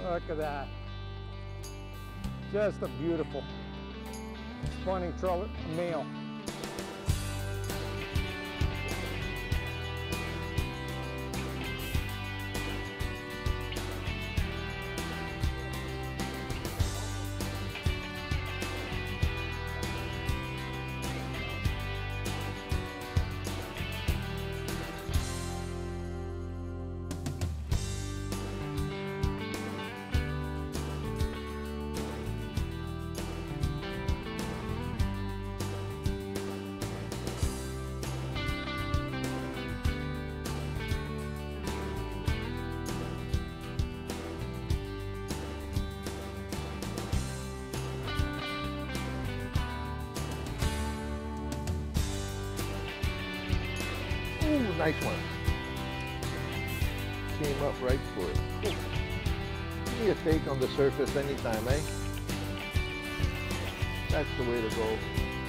Look at that. Just a beautiful spawning male. Ooh, nice one. Came up right for it. Ooh. Give me a take on the surface anytime, eh? That's the way to go.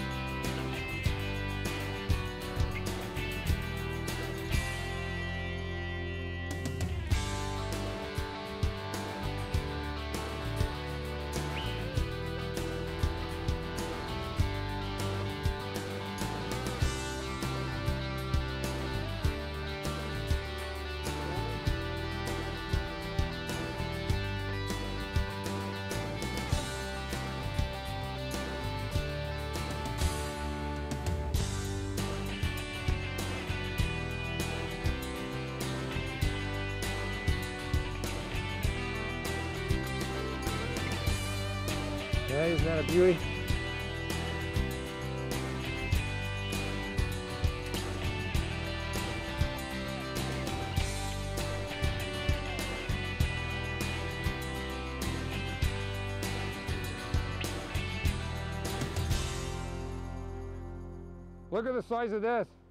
Yeah, isn't that a beauty? Look at the size of this.